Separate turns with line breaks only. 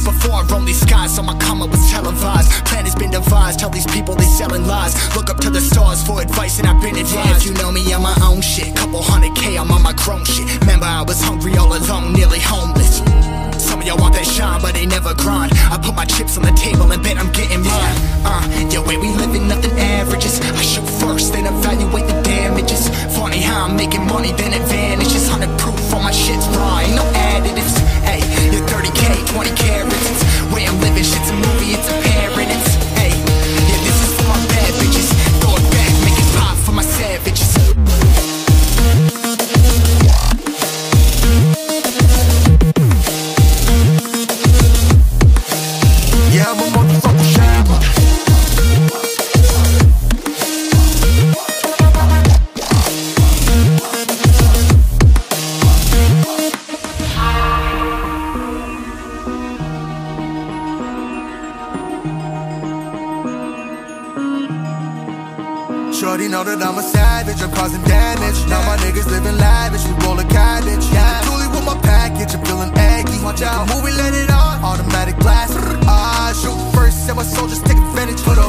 Before I roam these skies, so my come up was televised. Plan has been devised, tell these people they selling lies. Look up to the stars for advice and I've been advised. If you know me, I'm my own shit. Couple $100K, I'm on my chrome shit. Remember I was hungry all alone, nearly homeless. Some of y'all want that shine, but they never grind. I put my chips on the table and bet I'm getting mine. Yeah, way we living, nothing averages. I shoot first, then evaluate the damages. Funny how I'm making money, then advantages. 100 proof on my shit's raw, ain't no additives. Hey, you're 30K, 20 carats. It's way I'm living, shit's a movie, it's a parody. It's, hey, yeah, this is for my bad bitches. Throw it back, make it pop for my savages. Yeah, I'm a motherfucking shammer.
Shorty know that I'm a savage, I'm causing damage. Now my niggas living lavish, we roll a cabbage. Truly with my package, I'm feeling eggy. Watch out, movie, let it on, automatic blast. Shoot first, and my soldiers take advantage. Put